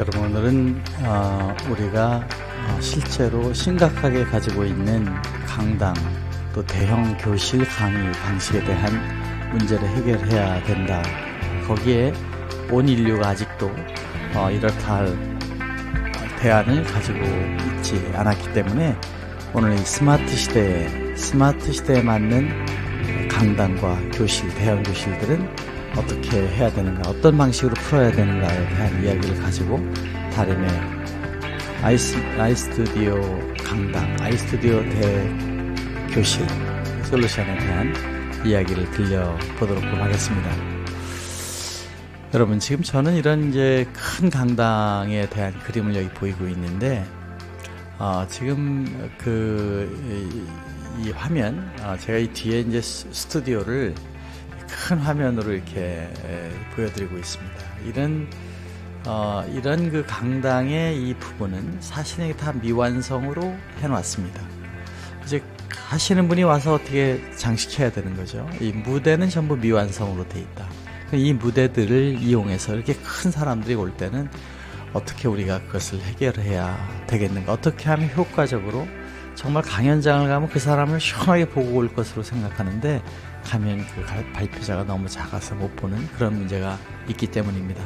여러분, 오늘은 우리가 실제로 심각하게 가지고 있는 강당 또 대형 교실 강의 방식에 대한 문제를 해결해야 된다. 거기에 온 인류가 아직도 이렇다 할 대안을 가지고 있지 않았기 때문에 오늘 이 스마트 시대에 맞는 강당과 교실, 대형 교실들은 어떻게 해야 되는가, 어떤 방식으로 풀어야 되는가에 대한 이야기를 가지고 다림의 아이스튜디오 강당, 아이스튜디오 대교실 솔루션에 대한 이야기를 들려보도록 하겠습니다. 여러분, 지금 저는 이런 이제 큰 강당에 대한 그림을 여기 보이고 있는데, 지금 이 화면, 제가 이 뒤에 이제 스튜디오를 큰 화면으로 이렇게 보여드리고 있습니다. 이런 그 강당의 이 부분은 사실은 다 미완성으로 해놨습니다. 이제 하시는 분이 와서 어떻게 장식해야 되는 거죠. 이 무대는 전부 미완성으로 돼 있다. 이 무대들을 이용해서 이렇게 큰 사람들이 올 때는 어떻게 우리가 그것을 해결해야 되겠는가, 어떻게 하면 효과적으로, 정말 강연장을 가면 그 사람을 시원하게 보고 올 것으로 생각하는데 가면 그 발표자가 너무 작아서 못 보는 그런 문제가 있기 때문입니다.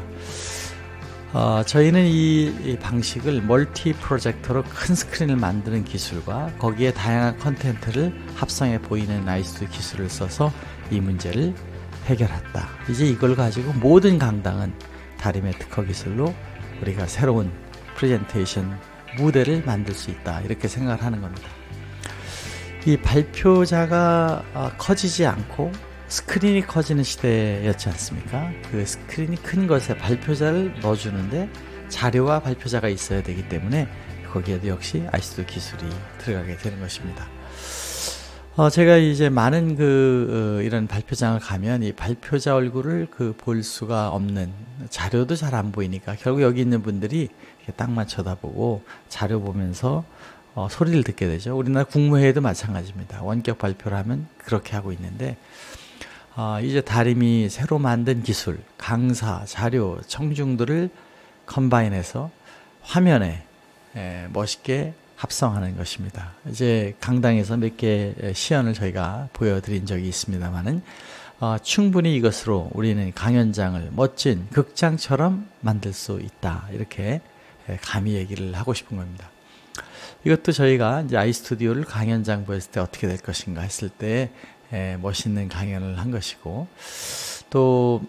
저희는 이 방식을 멀티 프로젝터로 큰 스크린을 만드는 기술과 거기에 다양한 컨텐츠를 합성해 보이는 아이스튜디오 기술을 써서 이 문제를 해결했다. 이제 이걸 가지고 모든 강당은 다림의 특허 기술로 우리가 새로운 프레젠테이션 무대를 만들 수 있다, 이렇게 생각을 하는 겁니다. 이 발표자가 커지지 않고 스크린이 커지는 시대였지 않습니까? 그 스크린이 큰 것에 발표자를 넣어주는데 자료와 발표자가 있어야 되기 때문에 거기에도 역시 아이스튜디오 기술이 들어가게 되는 것입니다. 제가 이제 많은 이런 발표장을 가면 이 발표자 얼굴을 볼 수가 없는, 자료도 잘 안 보이니까 결국 여기 있는 분들이 이렇게 딱만 쳐다보고 자료 보면서 소리를 듣게 되죠. 우리나라 국무회의도 마찬가지입니다. 원격 발표를 하면 그렇게 하고 있는데, 이제 다림이 새로 만든 기술, 강사, 자료, 청중들을 컴바인해서 화면에 멋있게 합성하는 것입니다. 이제 강당에서 몇 개 시연을 저희가 보여드린 적이 있습니다만은, 충분히 이것으로 우리는 강연장을 멋진 극장처럼 만들 수 있다, 이렇게 감히 얘기를 하고 싶은 겁니다. 이것도 저희가 이제 아이스튜디오를 강연장 보였을 때 어떻게 될 것인가 했을 때 멋있는 강연을 한 것이고, 또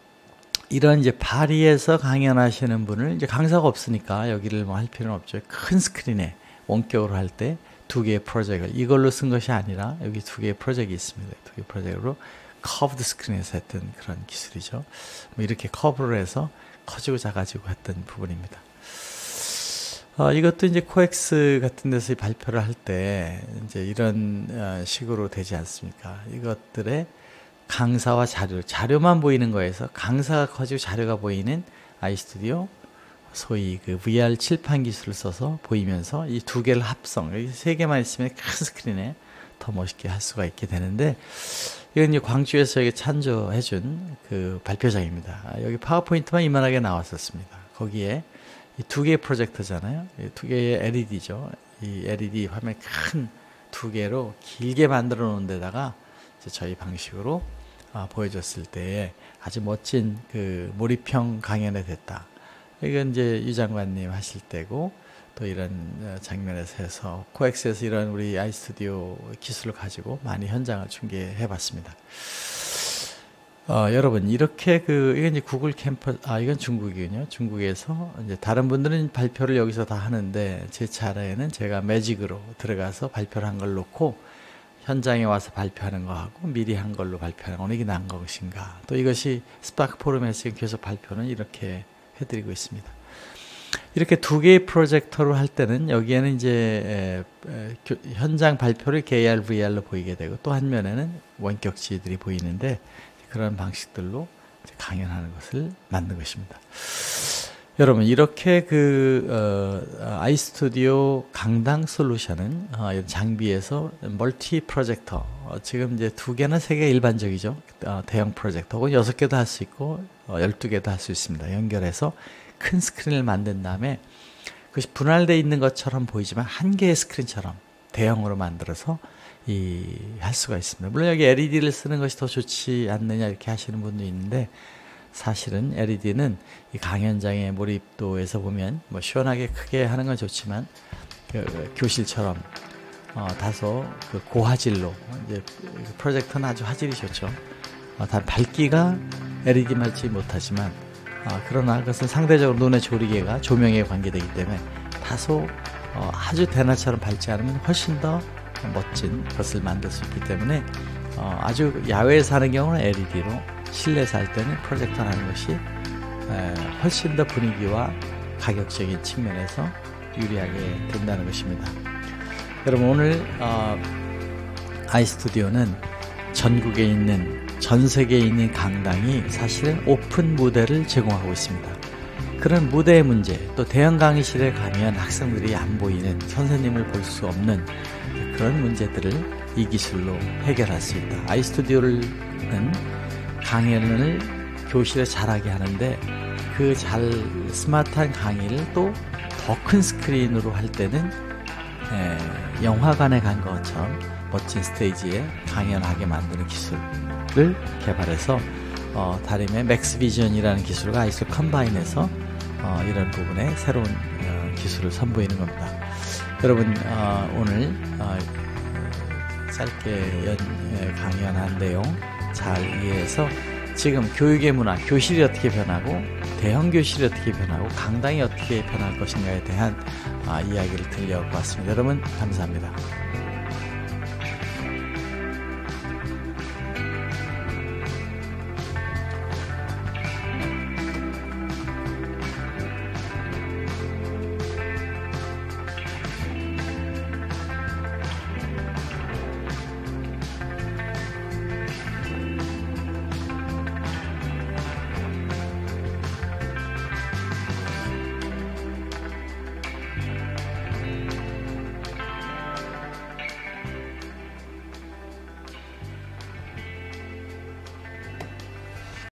이런 이제 파리에서 강연하시는 분을 이제 강사가 없으니까 여기를 뭐 할 필요는 없죠. 큰 스크린에 원격으로 할 때 두 개의 프로젝트를 이걸로 쓴 것이 아니라 여기 두 개의 프로젝트가 있습니다. 두 개의 프로젝트로 커브드 스크린에서 했던 그런 기술이죠. 뭐 이렇게 커브를 해서 커지고 작아지고 했던 부분입니다. 이것도 이제 코엑스 같은 데서 발표를 할 때 이제 이런 식으로 되지 않습니까? 이것들의 강사와 자료만 보이는 거에서 강사가 커지고 자료가 보이는 아이스튜디오, 소위 그 VR 칠판 기술을 써서 보이면서 이 두 개를 합성, 여기 세 개만 있으면 큰 스크린에 더 멋있게 할 수가 있게 되는데, 이건 이제 광주에서 저에게 찬조해준 그 발표장입니다. 여기 파워포인트만 이만하게 나왔었습니다. 거기에 이 두 개의 프로젝터잖아요. 두 개의 LED죠. 이 LED 화면 큰 두 개로 길게 만들어 놓은 데다가 이제 저희 방식으로 보여줬을 때 아주 멋진 그 몰입형 강연이 됐다. 이건 이제 유 장관님 하실 때고, 또 이런 장면에서 해서 코엑스에서 이런 우리 아이스튜디오 기술을 가지고 많이 현장을 중계해 봤습니다. 여러분, 이렇게 이건 이제 구글 캠퍼스, 이건 중국이군요. 중국에서 이제 다른 분들은 발표를 여기서 다 하는데, 제 차례에는 제가 매직으로 들어가서 발표를 한 걸 놓고 현장에 와서 발표하는 거하고 미리 한 걸로 발표하는 거, 어느 게 나은 것인가. 또 이것이 스파크 포럼에서 지금 계속 발표는 이렇게 해드리고 있습니다. 이렇게 두 개의 프로젝터로 할 때는 여기에는 이제 현장 발표를 이렇게 AR, VR로 보이게 되고, 또 한 면에는 원격지들이 보이는데, 그런 방식들로 강연하는 것을 만든 것입니다. 여러분, 이렇게 아이스튜디오 강당 솔루션은 장비에서 멀티 프로젝터, 지금 이제 두 개나 세 개 일반적이죠. 대형 프로젝터 혹은 6개도 할 수 있고 12개도 할 수 있습니다. 연결해서 큰 스크린을 만든 다음에 그것이 분할되어 있는 것처럼 보이지만 한 개의 스크린처럼 대형으로 만들어서 할 수가 있습니다. 물론 여기 LED를 쓰는 것이 더 좋지 않느냐 이렇게 하시는 분도 있는데, 사실은 LED는 이 강연장의 몰입도에서 보면 뭐 시원하게 크게 하는 건 좋지만 교실처럼 다소 그 고화질로, 이제 프로젝터는 아주 화질이 좋죠. 단 밝기가 LED 맞지 못하지만 그러나 그것은 상대적으로 눈의 조리개가 조명에 관계되기 때문에 다소 아주 대낮처럼 밝지 않으면 훨씬 더 멋진 것을 만들 수 있기 때문에 아주 야외에서 하는 경우는 LED로, 실내에서 할 때는 프로젝터를 하는 것이 훨씬 더 분위기와 가격적인 측면에서 유리하게 된다는 것입니다. 여러분, 오늘 아이스튜디오는 전국에 있는, 전 세계에 있는 강당이 사실은 오픈 무대를 제공하고 있습니다. 그런 무대의 문제, 또 대형 강의실에 가면 학생들이 안 보이는, 선생님을 볼 수 없는 그런 문제들을 이 기술로 해결할 수 있다. 아이스튜디오는 강연을 교실에 잘하게 하는데, 그 스마트한 강의를 또 더 큰 스크린으로 할 때는 영화관에 간 것처럼 멋진 스테이지에 강연하게 만드는 기술을 개발해서 다림의 맥스비전이라는 기술과 아이스 컴바인해서 이런 부분에 새로운 기술을 선보이는 겁니다. 여러분, 오늘 짧게 강연한 내용 잘 이해해서 지금 교육의 문화, 교실이 어떻게 변하고 대형 교실이 어떻게 변하고 강당이 어떻게 변할 것인가에 대한 이야기를 들려왔습니다. 여러분, 감사합니다.